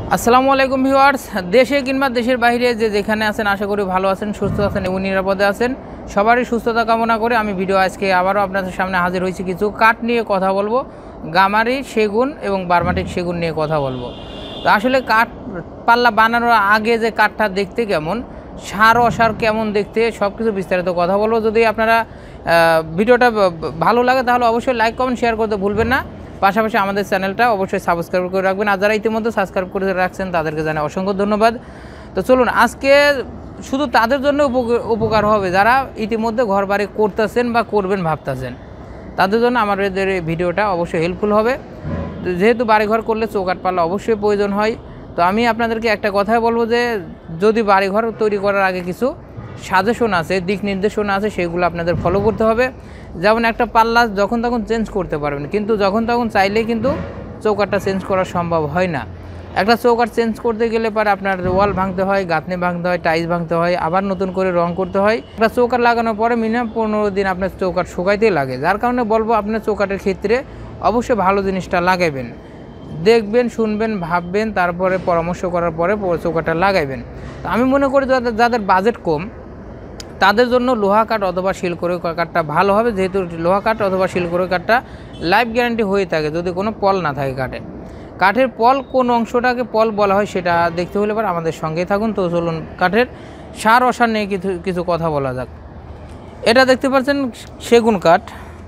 আসসালামু আলাইকুম ভিউয়ার্স, দেশে কিংবা দেশের বাইরে যে যেখানে আছেন আশা করি ভালো আছেন, সুস্থ আছেন এবং নিরাপদে আছেন। সবারই সুস্থতা কামনা করে আমি ভিডিও আজকে আবারও আপনাদের সামনে হাজির হয়েছি। কিছু কাঠ নিয়ে কথা বলবো, গামারি সেগুন এবং বার্মাটিক সেগুন নিয়ে কথা বলবো। তো আসলে কাঠ পাল্লা বানানোর আগে যে কাঠটা দেখতে কেমন, সার অসার কেমন দেখতে, সব কিছু বিস্তারিত কথা বলবো। যদি আপনারা ভিডিওটা ভালো লাগে তাহলে অবশ্যই লাইক কমেন্ট শেয়ার করতে ভুলবেন না। পাশাপাশি আমাদের চ্যানেলটা অবশ্যই সাবস্ক্রাইব করে রাখবেন, আর যারা ইতিমধ্যে সাবস্ক্রাইব করে রাখছেন তাদেরকে জানাই অসংখ্য ধন্যবাদ। তো চলুন, আজকে শুধু তাদের জন্য উপকার হবে যারা ইতিমধ্যে ঘর বাড়ি করতেছেন বা করবেন ভাবতেছেন, তাদের জন্য আমাদের এই ভিডিওটা অবশ্যই হেল্পফুল হবে। যেহেতু বাড়িঘর করলে চৌকাঠ পাল্লা অবশ্যই প্রয়োজন হয়, তো আমি আপনাদেরকে একটা কথাই বলবো যে যদি বাড়িঘর তৈরি করার আগে কিছু সাজেশন আছে, দিক নির্দেশনা আছে, সেগুলো আপনাদের ফলো করতে হবে। যেমন একটা পাল্লা যখন তখন চেঞ্জ করতে পারবেন, কিন্তু যখন তখন চাইলেই কিন্তু চৌকাঠটা চেঞ্জ করা সম্ভব হয় না। একটা চৌকাঠ চেঞ্জ করতে গেলে পরে আপনার ওয়াল ভাঙতে হয়, গাঁথনি ভাঙতে হয়, টাইলস ভাঙতে হয়, আবার নতুন করে রং করতে হয়। একটা চৌকাঠ লাগানোর পরে মিনিমাম 15 দিন আপনার চৌকাঠ শুকাইতেই লাগে। যার কারণে বলবো আপনার চৌকাঠের ক্ষেত্রে অবশ্যই ভালো জিনিসটা লাগাবেন, দেখবেন, শুনবেন, ভাববেন, তারপরে পরামর্শ করার পরে চৌকাঠটা লাগাইবেন। তো আমি মনে করি যাদের বাজেট কম তাদের জন্য লোহা কাঠ অথবা শিলকড়ি কাঠটা ভালো হবে, যেহেতু লোহা কাঠ অথবা শিলকড়ি কাঠটা লাইফ গ্যারান্টি হয়ে থাকে যদি কোনো পল না থাকে কাঠে। কাঠের পল কোন অংশটাকে পল বলা হয় সেটা দেখতে হলে পর আমাদের সঙ্গেই থাকুন। তো চলুন কাঠের সার অসার নিয়ে কিছু কথা বলা যাক। এটা দেখতে পাচ্ছেন সেগুন কাঠ,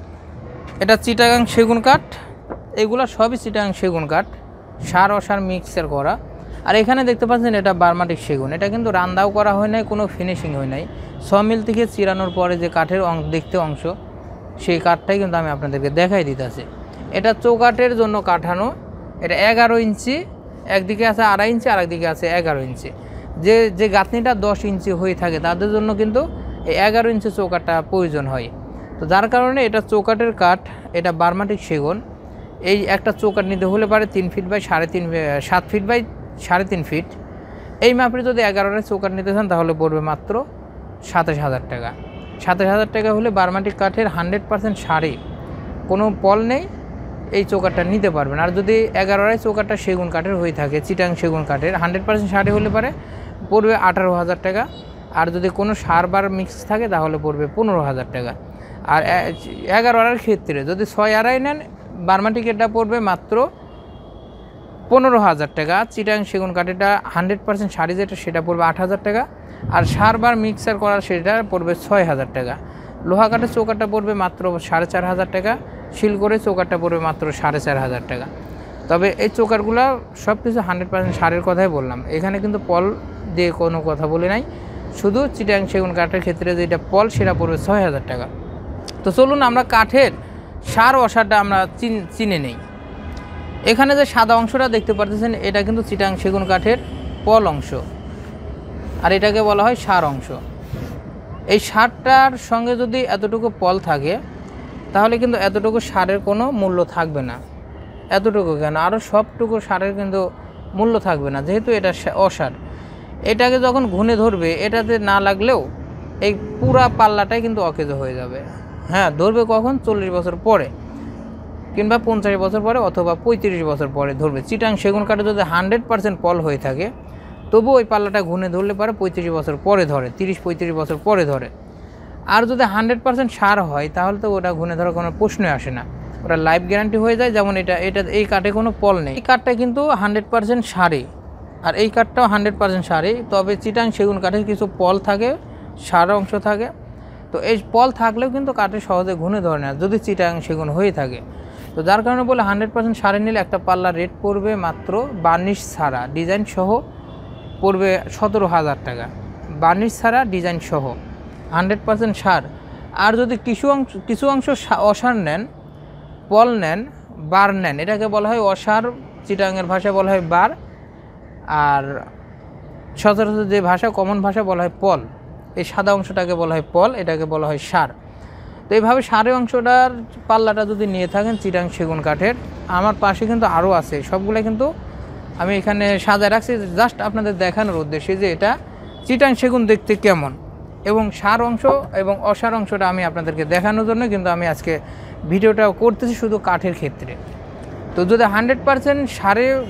এটা চিটাগাং সেগুন কাঠ, এগুলো সবই চিটাগাং সেগুন কাঠ, সার অসার মিক্সার করা। আর এখানে দেখতে পাচ্ছেন এটা বার্মাটিক সেগুন, এটা কিন্তু রান্দাও করা হয় নাই, কোনো ফিনিশিং হয় নাই। সমিল থেকে চিরানোর পরে যে কাঠের দেখতে অংশ, সেই কাঠটাই কিন্তু আমি আপনাদেরকে দেখাই দিতেছি। এটা চৌকাঠের জন্য কাঠানো। এটা 11 ইঞ্চি, একদিকে আছে 2.5 ইঞ্চি, আর একদিকে আছে 11 ইঞ্চি। যে গাঁথনিটা 10 ইঞ্চি হয়ে থাকে তাদের জন্য কিন্তু এই 11 ইঞ্চি চৌকাঠটা প্রয়োজন হয়। তো যার কারণে এটা চৌকাঠের কাঠ, এটা বার্মাটিক সেগুন। এই একটা চৌকাঠ নিতে হলে পারে 3 feet by 7 feet by 3.5 feet. এই মাপে যদি 11 চৌকাঠ নিতে চান তাহলে পড়বে মাত্র 27,000 টাকা। 27,000 টাকা হলে বার্মাটিক কাঠের 100% সারি, কোনো পল নেই, এই চৌকাঠটা নিতে পারবেন। আর যদি 11 চৌকাঠটা সেগুন কাঠের হয়ে থাকে, চিটাং সেগুন কাঠের 100% সারি হলে পারে পড়বে 18,000 টাকা। আর যদি কোনো সার বার মিক্স থাকে তাহলে পড়বে 15,000 টাকা। আর 11 ক্ষেত্রে যদি 6.5 নেন, বার্মাটিকেরটা পড়বে মাত্র 15,000 টাকা। চিটাং সেগুন কাঠেরটা 100% সারি যেটা, সেটা পড়বে 8,000 টাকা। আর সারবার মিক্সার করার সেটা পড়বে 6,000 টাকা। লোহা কাঠের চৌকাঠটা পড়বে মাত্র 4,500 টাকা। শিলকড়ির চৌকাঠটা পড়বে মাত্র 4,500 টাকা। তবে এই চৌকাঠগুলো সব কিছু 100% সারের কথাই বললাম, এখানে কিন্তু পল দিয়ে কোনো কথা বলি নাই। শুধু চিটাং সেগুন কাঠের ক্ষেত্রে যেটা পল সেটা পড়বে 6,000 টাকা। তো চলুন আমরা কাঠের সার অসারটা আমরা চিনে নেই। এখানে যে সাদা অংশটা দেখতে পাচ্ছেন এটা কিন্তু চিটাং সেগুন কাঠের পল অংশ, আর এটাকে বলা হয় সার অংশ। এই সারটার সঙ্গে যদি এতটুকু পল থাকে তাহলে কিন্তু এতটুকু সারের কোনো মূল্য থাকবে না। এতটুকু কেন, আরও সবটুকু সারের কিন্তু মূল্য থাকবে না, যেহেতু এটা অসার। এটাকে যখন ঘুনে ধরবে, এটাতে না লাগলেও এই পুরা পাল্লাটাই কিন্তু অকেজো হয়ে যাবে। হ্যাঁ, ধরবে কখন? 40 বছর পরে, কিংবা 50 বছর পরে, অথবা 35 বছর পরে ধরবে। চিটাং সেগুন কাঠে যদি 100% পল হয়ে থাকে তবু ওই পাল্লাটা ঘুনে ধরলে পারে 35 বছর পরে ধরে, 30-35 বছর পরে ধরে। আর যদি 100% সার হয় তাহলে তো ওটা ঘুনে ধরার কোনো প্রশ্নই আসে না, ওটা লাইফ গ্যারান্টি হয়ে যায়। যেমন এই কাঠে কোনো পল নেই, এই কাঠটা কিন্তু 100% সারি, আর এই কাঠটাও 100% সারি। তবে চিটাং সেগুন কাঠের কিছু পল থাকে, সার অংশ থাকে। তো এই পল থাকলেও কিন্তু কাঠে সহজে ঘুনে ধরে না যদি চিটাং সেগুন হয়ে থাকে। তো যার কারণে বলে 100% সারে নিলে একটা পাল্লার রেট পড়বে মাত্র বার্নিশ ছাড়া ডিজাইন সহ পড়বে 17,000 টাকা। বার্নিশ ছাড়া ডিজাইন সহ 100% সার। আর যদি কিছু অংশ অসার নেন, পল নেন, বার নেন, এটাকে বলা হয় অসার, চিটাংয়ের ভাষায় বলা হয় বার, আর সচরাচর যে ভাষা, কমন ভাষা বলা হয় পল। এই সাদা অংশটাকে বলা হয় পল, এটাকে বলা হয় সার। তো এইভাবে সারের অংশটার পাল্লাটা যদি নিয়ে থাকেন চিটাং সেগুন কাঠের, আমার পাশে কিন্তু আরও আছে, সবগুলো কিন্তু আমি এখানে সাজায় রাখছি জাস্ট আপনাদের দেখানোর উদ্দেশ্যে যে এটা চিটাং সেগুন দেখতে কেমন, এবং সার অংশ এবং অসার অংশটা আমি আপনাদেরকে দেখানোর জন্য কিন্তু আমি আজকে ভিডিওটা করতেছি শুধু কাঠের ক্ষেত্রে। তো যদি 100% সারে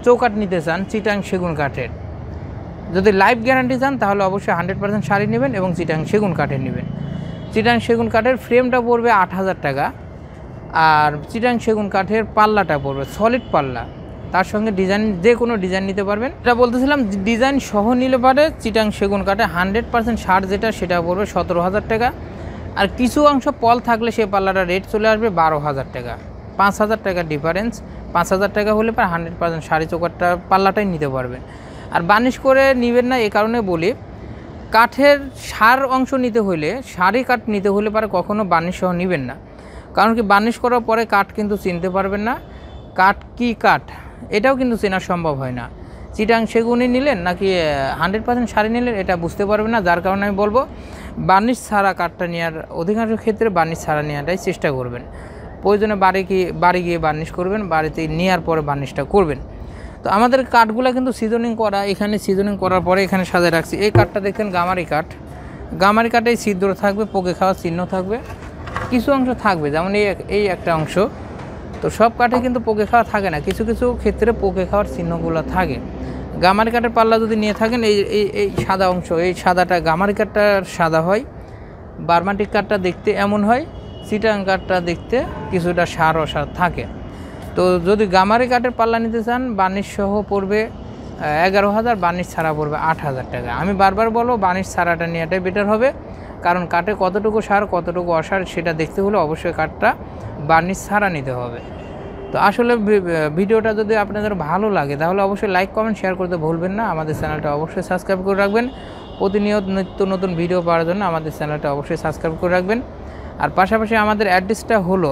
চৌকাঠ নিতে চান চিটাং সেগুন কাঠের, যদি লাইফ গ্যারান্টি চান তাহলে অবশ্যই 100% শাড়ি নেবেন এবং চিটাং সেগুন কাঠের নেবেন। চিটাং সেগুন কাঠের ফ্রেমটা পড়বে 8,000 টাকা, আর চিটাং সেগুন কাঠের পাল্লাটা পড়বে সলিড পাল্লা, তার সঙ্গে ডিজাইন যে কোনো ডিজাইন নিতে পারবেন। এটা বলতেছিলাম ডিজাইন সহ নিলে পারে চিটাং সেগুন কাঠে 100% শাড় যেটা সেটা পড়বে 17,000 টাকা, আর কিছু অংশ পল থাকলে সেই পাল্লাটা রেট চলে আসবে 12,000 টাকা। 5,000 টাকা ডিফারেন্স, 5,000 টাকা হলে পরে 100% শাড়ি চৌকাঠটা পাল্লাটাই নিতে পারবেন। আর বার্নিশ করে নেবেন না, এ কারণে বলি কাঠের সার অংশ নিতে হলে, শাড়ি কাঠ নিতে হলে পরে কখনও বার্নিশ সহ নেবেন না, কারণ কি বার্নিশ করার পরে কাঠ কিন্তু চিনতে পারবেন না কাঠ কি কাঠ, এটাও কিন্তু চেনা সম্ভব হয় না। চিটাং সেগুনই নিলেন নাকি 100% শাড়ি নিলেন এটা বুঝতে পারবেন না, যার কারণে আমি বলবো বার্নিশ ছাড়া কাঠটা নেওয়ার, অধিকাংশ ক্ষেত্রে বার্নিশ ছাড়া নেওয়াটাই চেষ্টা করবেন। প্রয়োজনে বাড়ি গিয়ে বার্নিশ করবেন, বাড়িতে নেওয়ার পরে বার্নিশটা করবেন। তো আমাদের কাঠগুলো কিন্তু সিজনিং করা, এখানে সিজনিং করার পরে এখানে সাজিয়ে রাখছি। এই কাঠটা দেখেন গামারি কাঠ, গামারি কাঠে ছিদ্র থাকবে, পোকে খাওয়ার চিহ্ন থাকবে, কিছু অংশ থাকবে যেমন এই একটা অংশ। তো সব কাঠে কিন্তু পোকে খাওয়া থাকে না, কিছু কিছু ক্ষেত্রে পোকে খাওয়ার চিহ্নগুলো থাকে। গামারি কাঠের পাল্লা যদি নিয়ে থাকেন এই সাদা অংশ, এই সাদাটা গামারি কাঠটা সাদা হয়, বার্মাটিক কাঠটা দেখতে এমন হয়, চিটাং কাঠটা দেখতে কিছুটা সার অসার থাকে। তো যদি গামারি কাঠের পাল্লা নিতে চান বার্নিশ সহ পড়বে 11,000, বার্নিশ ছাড়া পড়বে 8,000 টাকা। আমি বারবার বলবো বার্নিশ ছাড়াটা নেওয়াটাই বেটার হবে, কারণ কাঠে কতটুকু সার কতটুকু অসার সেটা দেখতে হলে অবশ্যই কাঠটা বার্নিশ ছাড়া নিতে হবে। তো আসলে ভিডিওটা যদি আপনাদের ভালো লাগে তাহলে অবশ্যই লাইক কমেন্ট শেয়ার করতে ভুলবেন না। আমাদের চ্যানেলটা অবশ্যই সাবস্ক্রাইব করে রাখবেন, প্রতিনিয়ত নিত্য নতুন ভিডিও পাওয়ার জন্য আমাদের চ্যানেলটা অবশ্যই সাবস্ক্রাইব করে রাখবেন। আর পাশাপাশি আমাদের অ্যাড্রেসটা হলো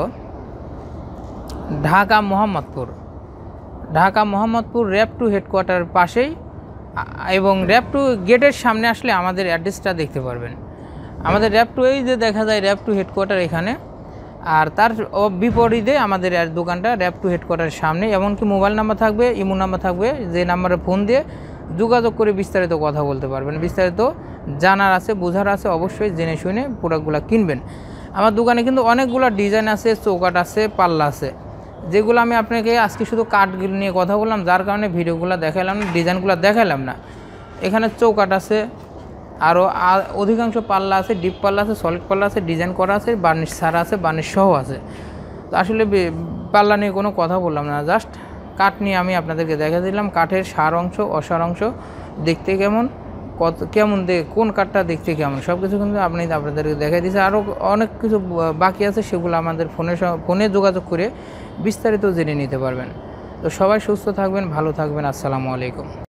ঢাকা মোহাম্মদপুর র্যাব 2 হেডকোয়ার্টারের পাশেই, এবং র্যাব 2 গেটের সামনে আসলে আমাদের অ্যাড্রেসটা দেখতে পারবেন। আমাদের র্যাব 2 এই যে দেখা যায় র্যাব 2 হেডকোয়ার্টার এখানে, আর তার বিপরীতে আমাদের দোকানটা র্যাব 2 হেডকোয়ার্টারের সামনে। এমনকি মোবাইল নাম্বার থাকবে, ইমো নাম্বার থাকবে, যে নাম্বারে ফোন দিয়ে যোগাযোগ করে বিস্তারিত কথা বলতে পারবেন। বিস্তারিত জানার আছে, বোঝার আছে, অবশ্যই জেনে শুনে প্রোডাক্টগুলো কিনবেন। আমার দোকানে কিন্তু অনেকগুলো ডিজাইন আছে, চৌকাঠ আছে, পাল্লা আছে, যেগুলো আমি আপনাকে আজকে শুধু কাঠগুলো নিয়ে কথা বললাম, যার কারণে ভিডিওগুলো দেখালাম না, ডিজাইনগুলো দেখালাম না। এখানে চৌকাঠ আছে, আরও অধিকাংশ পাল্লা আছে, ডিপ পাল্লা আছে, সলিড পাল্লা আছে, ডিজাইন করা আছে, বার্নিশ ছাড়া আছে, বার্নিশ সহ আছে। তো আসলে পাল্লা নিয়ে কোনো কথা বললাম না, জাস্ট কাঠ নিয়ে আমি আপনাদেরকে দেখা দিলাম। কাঠের সার অংশ অসার অংশ দেখতে কেমন, কেমন কোন কাঠটা দেখতে কেমন সব কিছু কিন্তু আপনাদেরকে দেখাই দিয়েছে। আরও অনেক কিছু বাকি আছে, সেগুলো আমাদের ফোনে যোগাযোগ করে বিস্তারিত জেনে নিতে পারবেন। তো সবাই সুস্থ থাকবেন, ভালো থাকবেন। আসসালামু আলাইকুম।